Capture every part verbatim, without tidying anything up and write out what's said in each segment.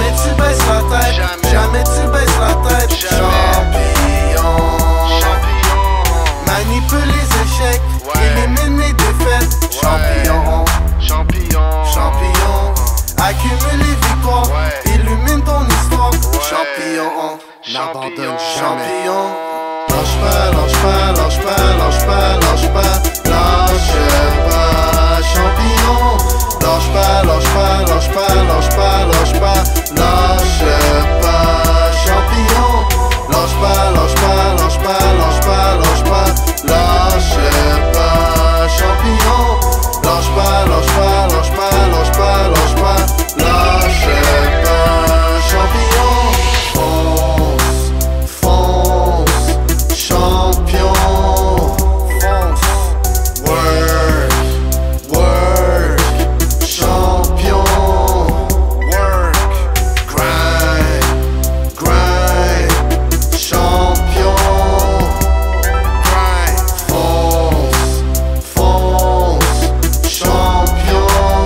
Jamais tu baisses la tête, jamais, jamais tu baisses la tête. Champion, champion, manipule les échecs, ouais, élimine les défaites. Ouais. Champion, champion, champion, accumule les victoires, ouais, illumine ton histoire. Ouais. Champion, champion, champion. Lâche pas, lâche pas, lâche pas, lâche pas, lâche pas, lâche pas, champion. Lâche pas, lâche pas, lâche pas, lâche pas, lâche pas, lâche pas, champion. Lâche pas, lâche pas, lâche pas, lâche pas, lâche pas, lâche pas, champion. Lâche pas, lâche pas, lâche pas, lâche pas, lâche pas, lâche pas, champion. Fonce, fonce, champion. Fonce, work, work, champion. Work, grind, grind, champion. Grind, fonce, fonce, champion.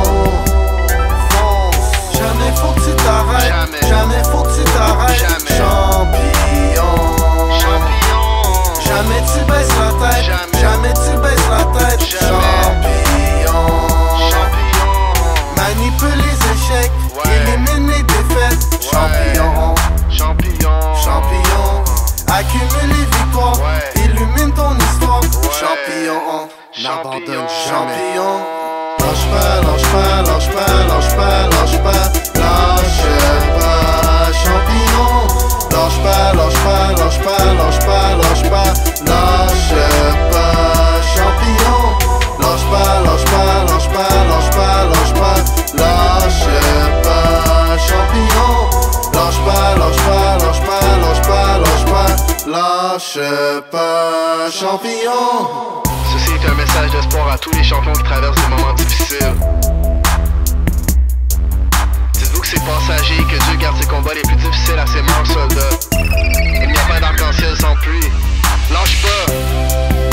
Fonce, jamais faut que tu t'arrêtes, Jamais. jamais faut que tu t'arrêtes. Jamais. Champion, champion, jamais tu baisses la tête, Jamais. jamais tu baisses la tête. Jamais. Champion, champion, manipule les échecs, Ouais. élimine les défaites. Ouais. Champion, champion, champion, accumule les victoires, Ouais. illumine ton histoire. Ouais. Champion, Champion. champion. Lâche pas, lâche pas, lâche pas, lâche pas, lâche pas, lâche pas, champion. Lâche pas, lâche pas, lâche pas, lâche pas, lâche pas, lâche pas, champion. Lâche pas, lâche pas, lâche pas, lâche pas, lâche pas, lâche pas, champion. Lâche pas, lâche pas, lâche pas, lâche pas, lâche pas, lâche pas, champion. Ceci est un message d'espoir à tous les champions qui traversent des moments difficiles. Dites-vous que c'est passager et que Dieu garde ses combats les plus difficiles à ses morts soldats. Il n'y a pas d'arc-en-ciel sans pluie. Lâche pas!